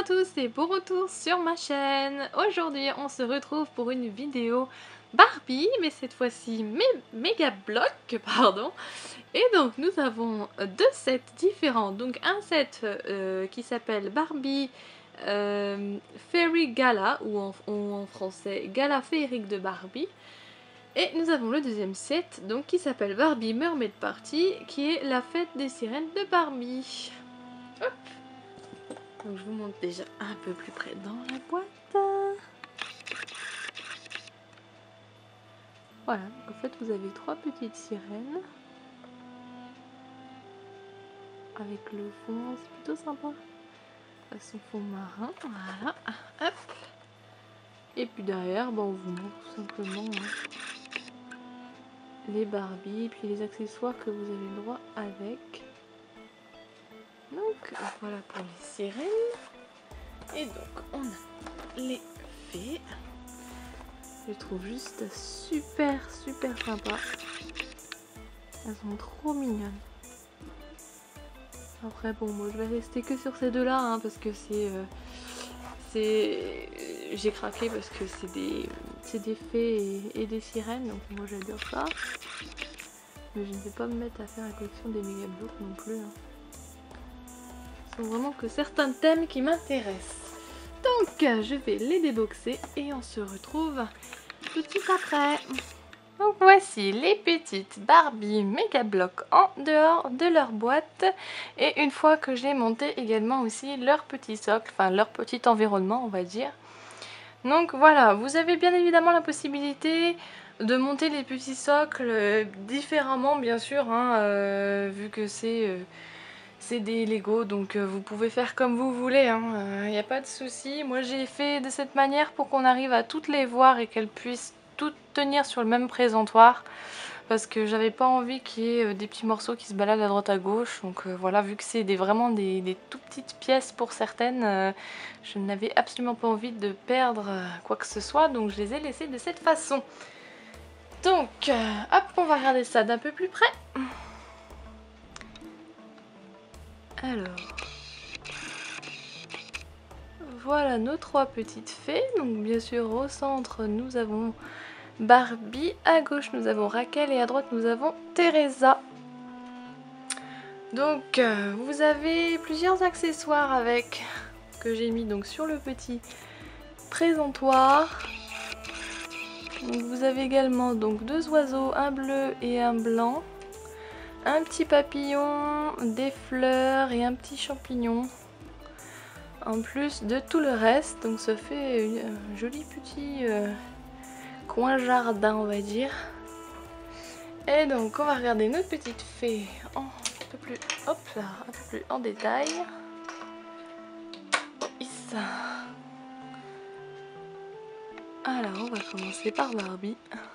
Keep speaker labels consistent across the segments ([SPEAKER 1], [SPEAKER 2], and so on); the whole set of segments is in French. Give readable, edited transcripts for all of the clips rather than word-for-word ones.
[SPEAKER 1] tous et bon retour sur ma chaîne. Aujourd'hui on se retrouve pour une vidéo Barbie, mais cette fois-ci méga bloc, pardon. Et donc nous avons deux sets différents. Donc un set qui s'appelle Barbie Fairy Gala, ou en français Gala féerique de Barbie. Et nous avons le deuxième set donc qui s'appelle Barbie Mermaid Party, qui est la fête des sirènes de Barbie. Hop. Donc je vous montre déjà un peu plus près dans la boîte. Voilà, en fait vous avez trois petites sirènes. Avec le fond, c'est plutôt sympa. Façon fond marin, voilà, hop. Et puis derrière, bon, on vous montre tout simplement les Barbies et puis les accessoires que vous avez le droit avec. Donc voilà pour les sirènes. Et donc on a les fées. Je les trouve juste super sympa. Elles sont trop mignonnes. Après bon, moi je vais rester que sur ces deux là hein, parce que j'ai craqué parce que c'est des fées et des sirènes, donc moi j'adore ça. Mais je ne vais pas me mettre à faire la collection des méga blocs non plus hein. Ce sont vraiment que certains thèmes qui m'intéressent. Donc je vais les déboxer et on se retrouve tout de suite après. Donc voici les petites Barbie méga blocs en dehors de leur boîte. Et une fois que j'ai monté également aussi leur petit socle, enfin leur petit environnement on va dire. Donc voilà, vous avez bien évidemment la possibilité de monter les petits socles différemment bien sûr, hein, vu que c'est des Lego, donc vous pouvez faire comme vous voulez, il n'y a pas de souci. Moi j'ai fait de cette manière pour qu'on arrive à toutes les voir et qu'elles puissent toutes tenir sur le même présentoir. Parce que j'avais pas envie qu'il y ait des petits morceaux qui se baladent à droite à gauche. Donc voilà, vu que c'est vraiment des tout petites pièces pour certaines, je n'avais absolument pas envie de perdre quoi que ce soit. Donc je les ai laissées de cette façon. Donc hop, on va regarder ça d'un peu plus près. Alors, voilà nos trois petites fées. Donc bien sûr au centre nous avons Barbie, à gauche nous avons Raquel et à droite nous avons Teresa. Donc vous avez plusieurs accessoires avec que j'ai mis donc sur le petit présentoir. Donc, vous avez également donc deux oiseaux, un bleu et un blanc, un petit papillon, des fleurs et un petit champignon. En plus de tout le reste, donc ça fait un joli petit coin jardin on va dire. Et donc on va regarder notre petite fée un peu plus, hop là, un peu plus en détail. Ça. Alors on va commencer par Barbie.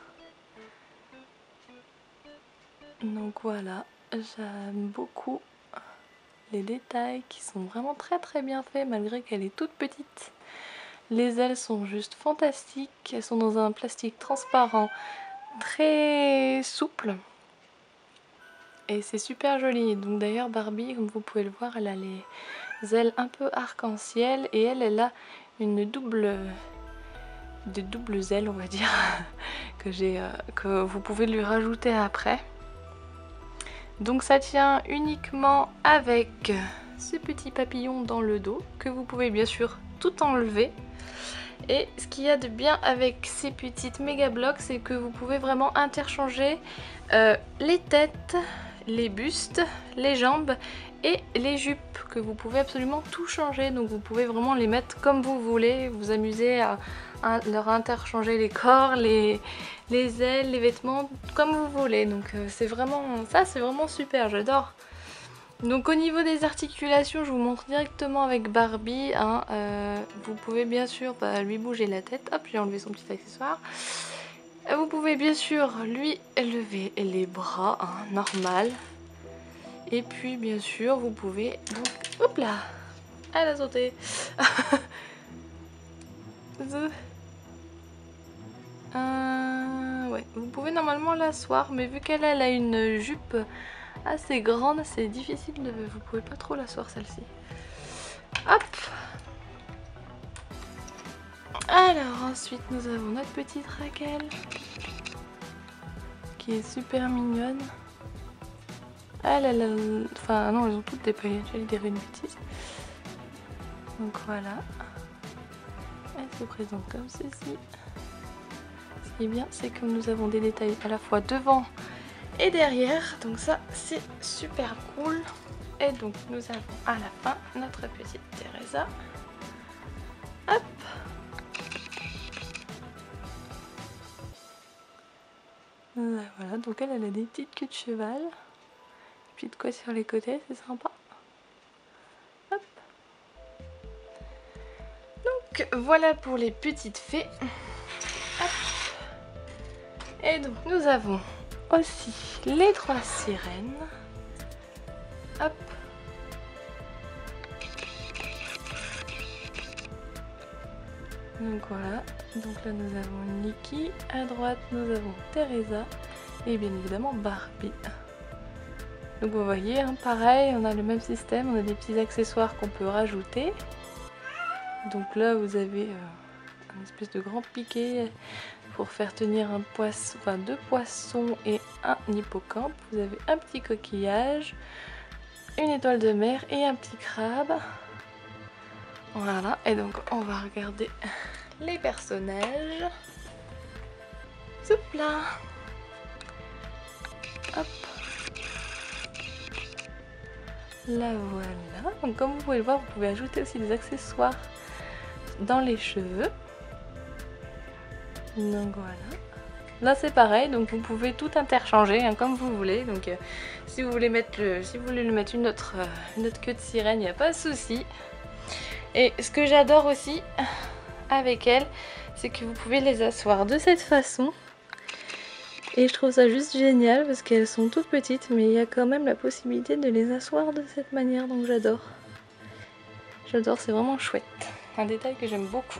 [SPEAKER 1] Donc voilà, j'aime beaucoup les détails qui sont vraiment très bien faits malgré qu'elle est toute petite. Les ailes sont juste fantastiques, elles sont dans un plastique transparent très souple et c'est super joli. Donc d'ailleurs Barbie, comme vous pouvez le voir, elle a les ailes un peu arc-en-ciel et elle a une doubles ailes on va dire que vous pouvez lui rajouter après. Donc ça tient uniquement avec ce petit papillon dans le dos que vous pouvez bien sûr tout enlever. Et ce qu'il y a de bien avec ces petites méga blocs, c'est que vous pouvez vraiment interchanger les têtes, les bustes, les jambes et les jupes, que vous pouvez absolument tout changer. Donc vous pouvez vraiment les mettre comme vous voulez, vous amuser à leur interchanger les corps, les ailes, les vêtements, comme vous voulez. Donc c'est vraiment ça, c'est vraiment super, j'adore. Donc au niveau des articulations, je vous montre directement avec Barbie. Vous pouvez bien sûr lui bouger la tête. Hop, j'ai enlevé son petit accessoire. Vous pouvez bien sûr lui lever les bras, normal. Et puis bien sûr, vous pouvez donc... Hop là, elle a sauté. Ouais, vous pouvez normalement l'asseoir, mais vu qu'elle a une jupe assez grande, c'est difficile de... Vous pouvez pas trop l'asseoir celle-ci. Hop. Alors ensuite nous avons notre petite Raquel qui est super mignonne. Elle enfin non, elles ont toutes des paillettes, j'allais dire une bêtise. Donc voilà, elle se présente comme ceci. Ce qui est bien, c'est que nous avons des détails à la fois devant et derrière, donc ça c'est super cool. Et donc nous avons à la fin notre petite Teresa. Hop. Voilà, donc elle a des petites queues de cheval. Puis de quoi sur les côtés, c'est sympa. Hop. Donc voilà pour les petites fées. Hop. Et donc nous avons aussi les 3 sirènes. Hop. Donc voilà, donc là nous avons Nikki, à droite nous avons Teresa et bien évidemment Barbie. Donc vous voyez, hein, pareil, on a le même système, on a des petits accessoires qu'on peut rajouter. Donc là vous avez un espèce de grand piquet pour faire tenir un poisson, enfin 2 poissons et un hippocampe. Vous avez un petit coquillage, une étoile de mer et un petit crabe. Voilà, et donc on va regarder les personnages. Hop là. Hop. Là voilà. Donc comme vous pouvez le voir, vous pouvez ajouter aussi des accessoires dans les cheveux. Donc voilà. Là c'est pareil, donc vous pouvez tout interchanger hein, comme vous voulez. Donc si vous voulez mettre lui mettre une autre queue de sirène, il n'y a pas de souci. Et ce que j'adore aussi avec elles, c'est que vous pouvez les asseoir de cette façon. Et je trouve ça juste génial parce qu'elles sont toutes petites, mais il y a quand même la possibilité de les asseoir de cette manière, donc j'adore. J'adore, c'est vraiment chouette. Un détail que j'aime beaucoup.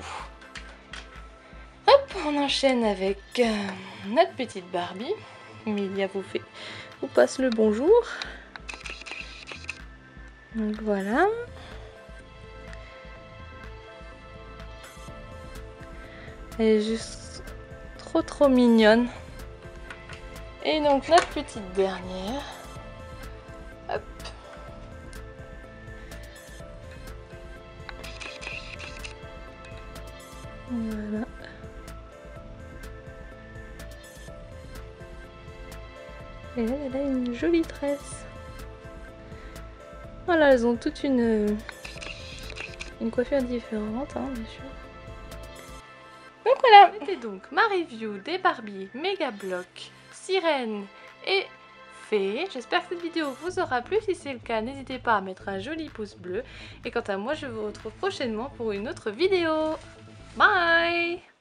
[SPEAKER 1] Hop, on enchaîne avec notre petite Barbie. Emilia vous passe le bonjour. Donc voilà. Elle est juste trop mignonne. Et donc notre petite dernière. Hop. Voilà. Et elle a une jolie tresse. Voilà, elles ont toute une coiffure différente, hein, bien sûr. Donc voilà, c'était donc ma review des Barbie Mega Block, Sirène et Fée. J'espère que cette vidéo vous aura plu. Si c'est le cas, n'hésitez pas à mettre un joli pouce bleu. Et quant à moi, je vous retrouve prochainement pour une autre vidéo. Bye!